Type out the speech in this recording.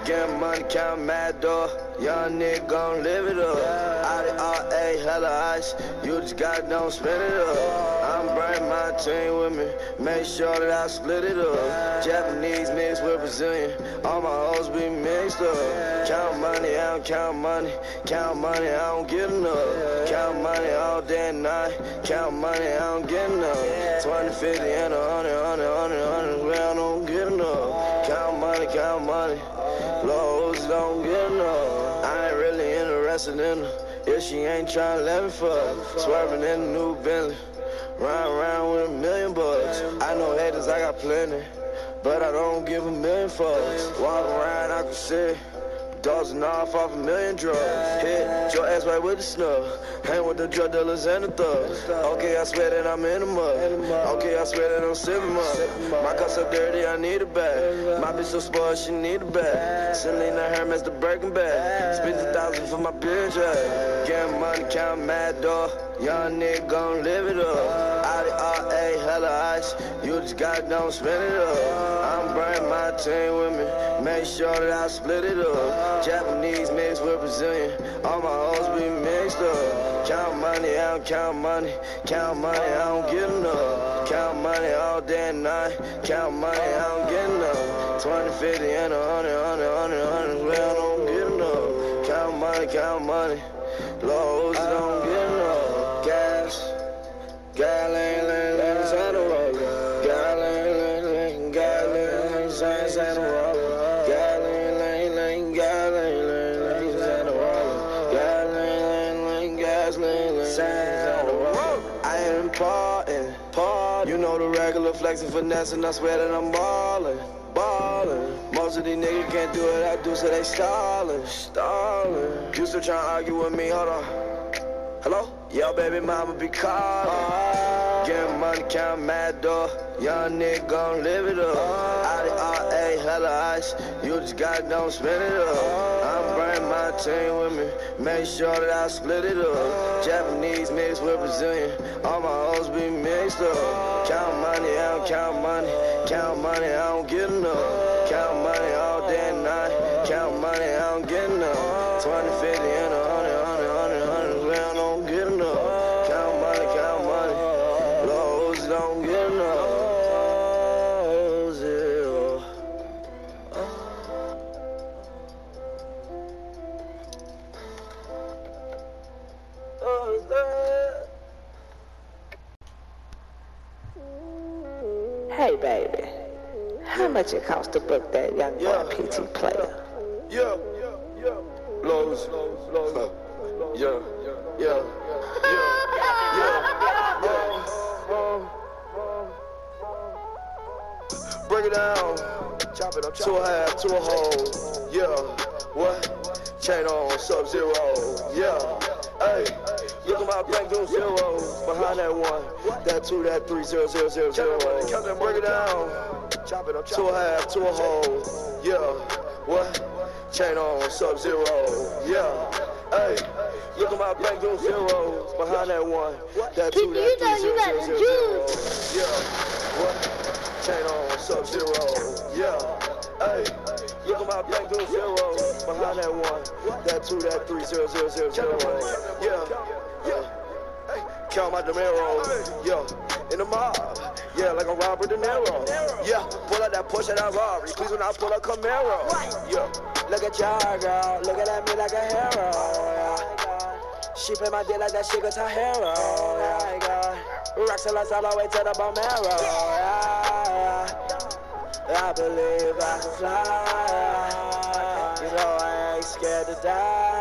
Getting money, count mad dog. Young nigga gon' live it up. Out of RA, hella ice. You just got don't spin it up. I'm bringing my team with me. Make sure that I split it up. Japanese mixed with Brazilian. All my hoes be mixed up. Count money, I don't count money. Count money, I don't get enough. Count money all day and night. Count money, I don't get enough. 20, 50, and 100, well, I don't get enough. Count money. Lows don't get enough. I ain't really interested in her if she ain't tryna let me fuck. Swerving in a new Bentley, riding around with $1 million bucks. I know haters, I got plenty, but I don't give a million fucks. Walk around, I can see dozing off $1 million drugs. Hit your ass right with the snub. Hang with the drug dealers and the thugs. Okay, I swear that I'm in the mud. Okay, I swear that I'm sipping mud. My cups so dirty, I need a bag. My bitch so spoiled, she need a bag. Selena Hermes, the Birkin bag. Spend 1,000 for my bitch, Getting money, count mad dog. Young nigga gon' live it up. Out of RA, hella ice. You just got don't spin it up. I'm bringing my team with me. Make sure that I split it up. Japanese mixed with Brazilian. All my hoes be mixed up. Count money, I don't count money. Count money, I don't get enough. Count money all day and night. Count money, I don't get enough. 20, 50, and 100, well, I don't get enough. Count money. Lows don't get enough. Gas, gasoline, Santa Rosa. Gasoline, Santa Rosa. Gasoline, Santa Rosa. Gasoline, Santa Rosa. I ain't important. You know the regular flexing, finesse, and I swear that I'm ballin'. Most of these niggas can't do what I do, so they stallin'. You still tryna argue with me? Hold on. Hello? Yo, baby mama be callin'. Getting money, count mad dog. Young nigga gon' live it up. Out of RA, hella ice. You just got don't spin it up. I'm bringing my team with me. Make sure that I split it up. Japanese mixed with Brazilian. All my hoes be mixed up. Count money, I don't count money. Count money, I don't get enough. Count money all day and night. Count money, I don't get enough. 20, 50, and 100, well, I don't get enough. Count money. Lows don't get enough. Hey, baby, how much it cost to book that young boy PT player? Lows. Break it down. Chop it up. 2 a half, 2 a whole. Yeah. What? Chain on, Sub-Zero. Yeah. Hey. Look at my bank doing zeros. Behind that 1, that 2, that 3, 0, 0, 0, 0. Break it down. Chop it up. 2 a half, 2 a whole. Yeah. What? Chain on, Sub-Zero. Yeah. Hey. Look at my bank doing zeros. Behind that 1, that 2, that 3, 0, 0, 0, 0. Yeah. What? Chain on, Sub-Zero. Yeah. Hey. Look at my bank doing zeros. Behind that 1, that 2, that 3, 0, 0, 0, 0. Yeah. Count my Demeros, in the mob, like I'm Robert De Niro, pull out that Porsche, that Rari, please when I pull up Camaro, look at y'all, girl, looking at me like a hero, she pay my deal like that shit got her hero, rocks and lights all the way to the Bomero, I believe I can fly, you know I ain't scared to die.